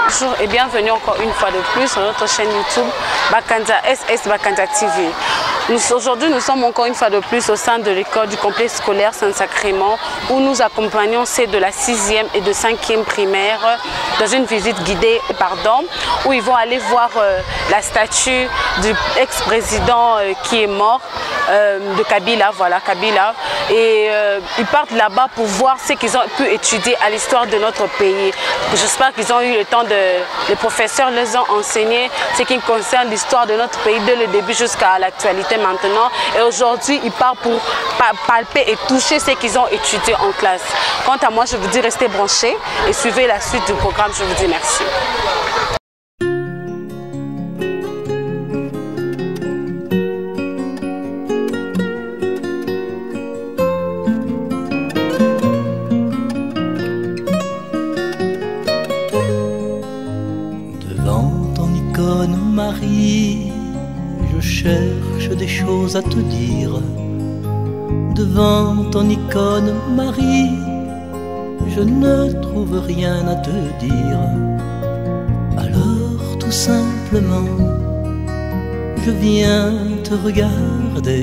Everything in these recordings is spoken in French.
Bonjour et bienvenue encore une fois de plus sur notre chaîne YouTube Bakanja SS Bakanja TV. Aujourd'hui, nous sommes encore une fois de plus au sein de l'école du complexe scolaire Saint-Sacrement où nous accompagnons ceux de la 6e et de 5e primaire dans une visite guidée, où ils vont aller voir la statue du ex-président qui est mort, de Kabila, voilà, Kabila. Et ils partent là-bas pour voir ce qu'ils ont pu étudier à l'histoire de notre pays. J'espère qu'ils ont eu le temps les professeurs les ont enseigné ce qui concerne l'histoire de notre pays dès le début jusqu'à l'actualité maintenant. Et aujourd'hui, ils partent pour palper et toucher ce qu'ils ont étudié en classe. Quant à moi, je vous dis restez branchés et suivez la suite du programme. Je vous dis merci. Marie, je cherche des choses à te dire. Devant ton icône Marie, je ne trouve rien à te dire. Alors tout simplement, je viens te regarder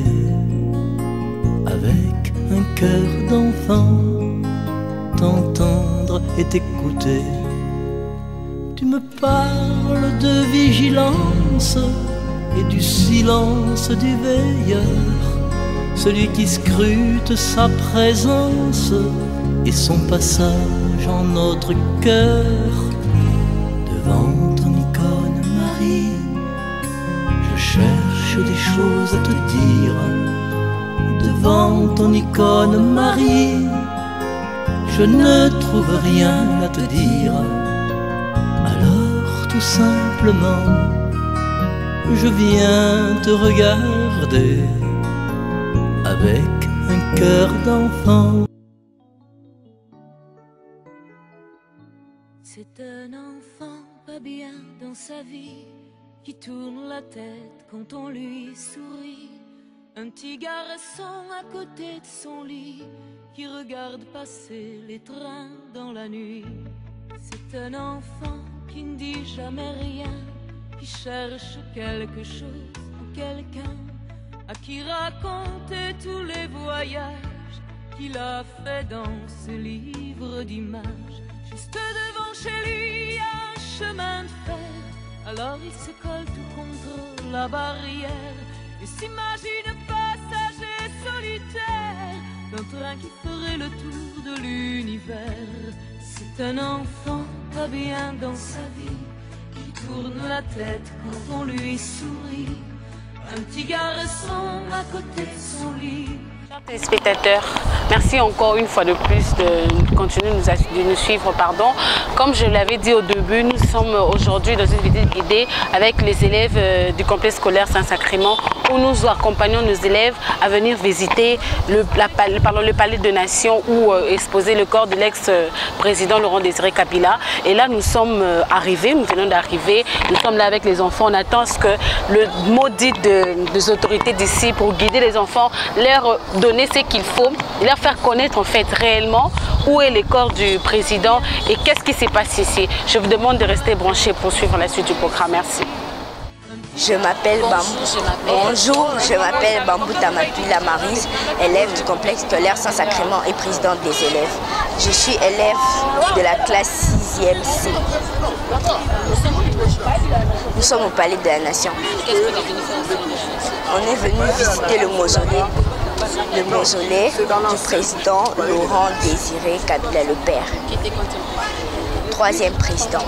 avec un cœur d'enfant, t'entendre et t'écouter. Tu me parles de vigilance et du silence du veilleur, celui qui scrute sa présence et son passage en notre cœur. Devant ton icône Marie, je cherche des choses à te dire. Devant ton icône Marie, je ne trouve rien à te dire. Alors tout simplement, je viens te regarder avec un cœur d'enfant. C'est un enfant pas bien dans sa vie, qui tourne la tête quand on lui sourit. Un petit garçon à côté de son lit, qui regarde passer les trains dans la nuit. C'est un enfant qui ne dit jamais rien, qui cherche quelque chose ou quelqu'un à qui raconter tous les voyages qu'il a fait dans ce livre d'images. Juste devant chez lui un chemin de fer, alors il se colle tout contre la barrière et s'imagine passager solitaire d'un train qui ferait le tour de l'univers. C'est un enfant pas bien dans sa vie, qui tourne la tête quand on lui sourit. Un petit garçon à côté de son lit. Chers téléspectateurs, merci encore une fois de plus de continuer de nous suivre. Comme je l'avais dit au début, nous sommes aujourd'hui dans une visite guidée avec les élèves du complexe scolaire Saint-Sacrement où nous accompagnons nos élèves à venir visiter le palais de Nation où exposer le corps de l'ex-président Laurent Désiré Kabila. Et là, nous sommes arrivés, nous venons d'arriver, nous sommes là avec les enfants. On attend ce que le mot dit des autorités d'ici pour guider les enfants, leur donner ce qu'il faut, leur faire connaître en fait réellement où est le corps du président et qu'est-ce qui s'est passé ici. Je vous demande de rester branchés pour suivre la suite du programme. Merci. Je m'appelle Bonjour, je m'appelle Bambou Tamapila Maryse, élève du complexe scolaire Saint-Sacrement et présidente des élèves. Je suis élève de la classe 6e C. Nous sommes au palais de la Nation. On est venu visiter le mausolée du président Laurent Désiré Kabila le père. 3e président.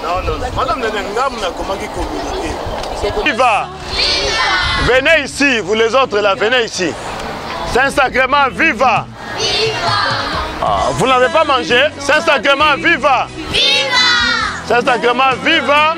Viva! Venez ici, vous les autres là, venez ici. Saint-Sacrement, viva! Vous n'avez pas mangé? Saint-Sacrement, viva! Saint-Sacrement, viva!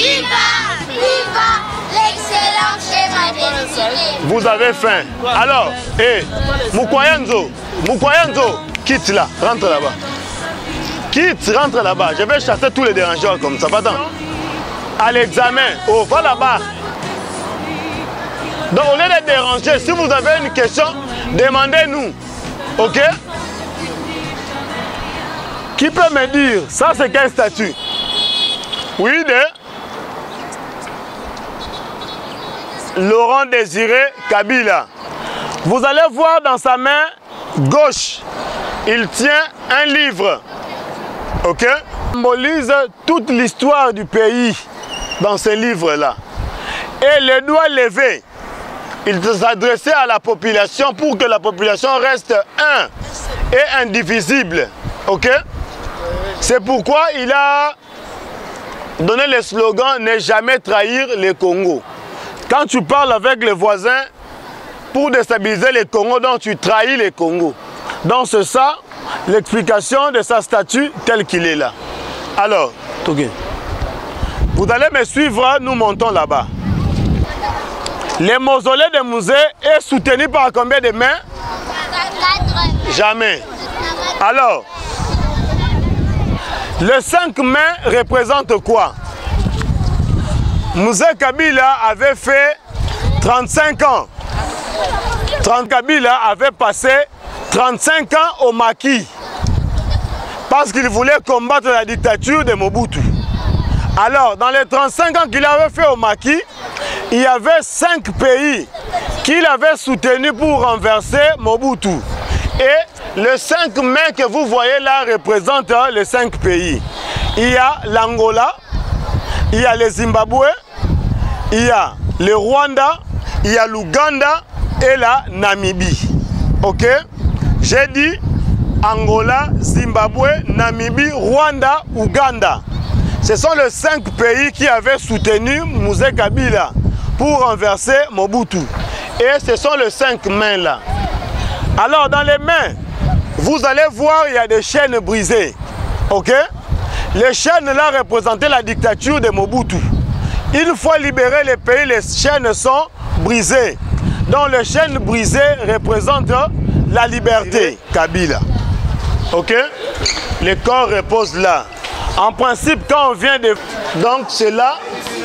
L'excellent schéma Désiré. Vous avez faim. Alors, Moukwayenzo, quitte là, rentre là-bas. Quitte, rentre là-bas. Je vais chasser tous les dérangeurs comme ça, pas-t'en. À l'examen, va là-bas. Donc, au lieu de déranger, si vous avez une question, demandez-nous. Ok? Qui peut me dire, ça c'est quelle statue? Oui, de Laurent Désiré Kabila. Vous allez voir dans sa main gauche, il tient un livre. Ok? Il symbolise toute l'histoire du pays dans ce livre-là. Et les doigts levés, il s'adressait à la population pour que la population reste un et indivisible. Ok? C'est pourquoi il a donné le slogan « Ne jamais trahir le Congo ». Quand tu parles avec les voisins pour déstabiliser le Congo, donc tu trahis le Congo. Donc c'est ça l'explication de sa statue tel qu'il est là. Alors, okay. Vous allez me suivre, nous montons là-bas. Le mausolée de musée est soutenu par combien de mains? Jamais. Alors, le 5 mains représente quoi? Musée Kabila avait fait 35 ans. Kabila avait passé 35 ans au maquis parce qu'il voulait combattre la dictature de Mobutu. Alors, dans les 35 ans qu'il avait fait au maquis, il y avait 5 pays qu'il avait soutenus pour renverser Mobutu. Et les 5 mains que vous voyez là représentent les 5 pays. Il y a l'Angola, il y a le Zimbabwe, il y a le Rwanda, il y a l'Ouganda et la Namibie. Ok? J'ai dit Angola, Zimbabwe, Namibie, Rwanda, Ouganda. Ce sont les 5 pays qui avaient soutenu Musée Kabila pour renverser Mobutu. Et ce sont les 5 mains là. Alors dans les mains, vous allez voir, il y a des chaînes brisées. Ok? Les chaînes là représentaient la dictature de Mobutu. Une fois libéré les pays, les chaînes sont brisées. Donc les chaînes brisées représentent la liberté, Kabila. Ok? Le corps repose là. En principe, quand on vient de... Donc c'est là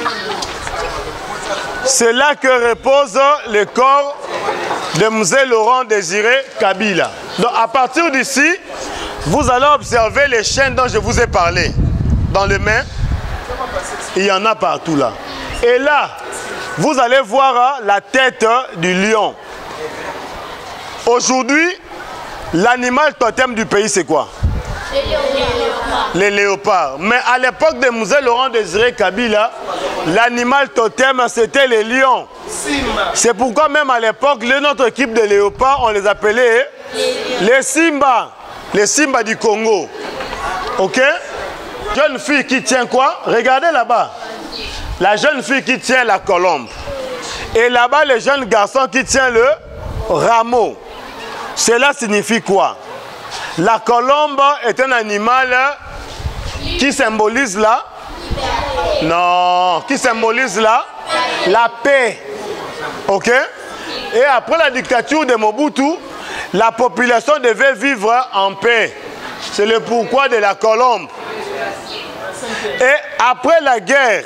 que repose le corps de musée Laurent Désiré Kabila. Donc à partir d'ici, vous allez observer les chaînes dont je vous ai parlé. Dans les mains, il y en a partout là. Et là, vous allez voir la tête du lion. Aujourd'hui, l'animal totem du pays, c'est quoi? Les léopards. Mais à l'époque de musée Laurent Désiré Kabila, l'animal totem, c'était les lions. C'est pourquoi même à l'époque, notre équipe de léopards, on les appelait les Simba. Les Simba du Congo. Ok? Jeune fille qui tient quoi? Regardez là-bas. La jeune fille qui tient la colombe. Et là-bas, le jeune garçon qui tient le rameau. Cela signifie quoi? La colombe est un animal qui symbolise la... Non, qui symbolise la paix. Ok? Et après la dictature de Mobutu, la population devait vivre en paix. C'est le pourquoi de la colombe. Et après la guerre,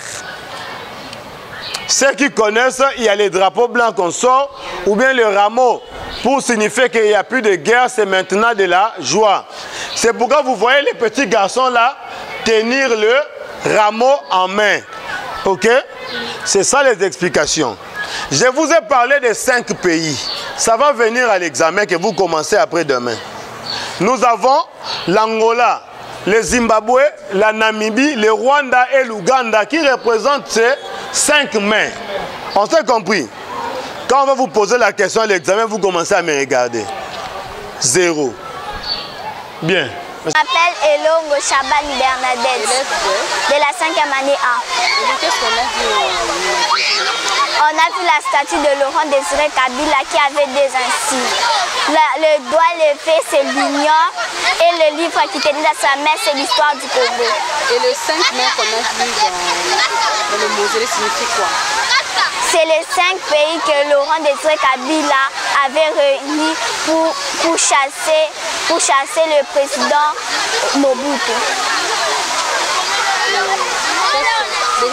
ceux qui connaissent, il y a les drapeaux blancs qu'on sort, ou bien le rameau, pour signifier qu'il n'y a plus de guerre, c'est maintenant de la joie. C'est pourquoi vous voyez les petits garçons là tenir le rameau en main. Ok? C'est ça les explications. Je vous ai parlé de 5 pays. Ça va venir à l'examen que vous commencez après-demain. Nous avons l'Angola, le Zimbabwe, la Namibie, le Rwanda et l'Ouganda qui représentent ces 5 mains. On s'est compris? Quand on va vous poser la question à l'examen, vous commencez à me regarder. 0. Bien. Je m'appelle Elongo Chabani Bernadette, de la 5e année A. Qu'est-ce qu'on a vu? On a vu la statue de Laurent Désiré Kabila qui avait des insignes. Le doigt levé, c'est l'union, et le livre qui tenait dans sa main, c'est l'histoire du Congo. Et les 5 mains qu'on a vu dans le mausolée signifie quoi? C'est les 5 pays que Laurent Désiré Kabila avait réunis pour chasser le président Mobutu.